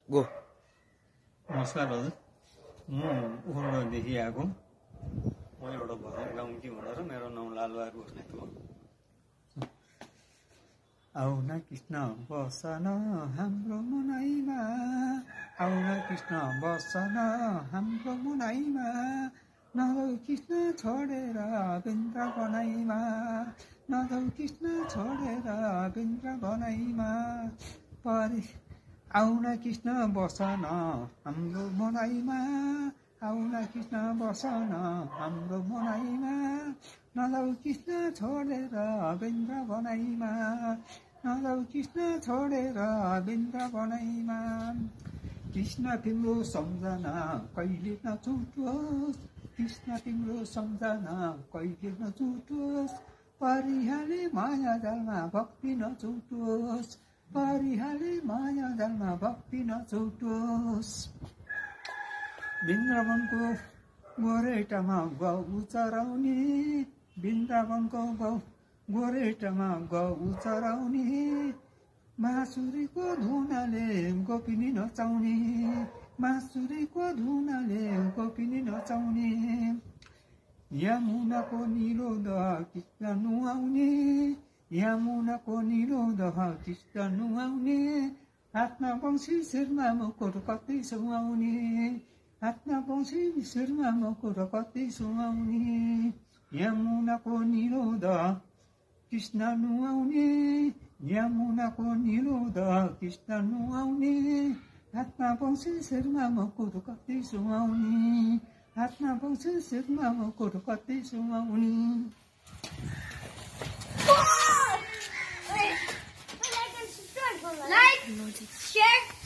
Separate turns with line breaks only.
Go.
नमस्कार हजुर, म उखुडदेखि आएको। म एउटा भजन गाउँकी भनेर मेरो नाउँ लालबहादुर बस्नेत हो। आउन कृष्ण बसन हाम्रो मुनाइमा, आउन कृष्ण बसन हाम्रो मुनाइमा, नजाऊ कृष्ण छोडेर वृन्दावनैमा, नजाऊ कृष्ण छोडेर वृन्दावनैमा। आउन कृष्ण बसन हाम्रो मुनाइमा, आउन कृष्ण बसन हाम्रो मुनाइमा, नजाऊ कृष्ण छोडेर वृन्दावनैमा, नजाऊ कृष्ण छोडेर वृन्दावनैमा। कृष्ण तिम्रो सम्झना कहिले नछुटोस्, कृष्ण तिम्रो सम्झना कहिले नछुटोस्, परिहाले माया जालमा भक्ति नछुटोस्, परिहाले माया जालमा भक्ति नछुटोस्। वृन्दावनको गोरेटामा गौ चराउने, वृन्दावनको गोरेटामा गौ चराउने, बाँसुरीको धुनले गोपिनी नचाउने, बाँसुरीको धुनले गोपिनी नचाउने। यमुनाको निलो दह कृष्ण नुहाउने, यमुनाको निलो दह कृष्ण नुहाउने, हातमा बंसी शिरमा मुकुट कति सुहाउने, हातमा बंसी शिरमा मुकुट कति सुहाउने। यमुनाको निलो दह कृष्ण नुहाउने, यमुनाको निलो दह कृष्ण नुहाउने, हातमा बंसी शिरमा मुकुट कति सुहाउने, हातमा बंसी शिरमा मुकुट कति सुहाउने।
Like, share.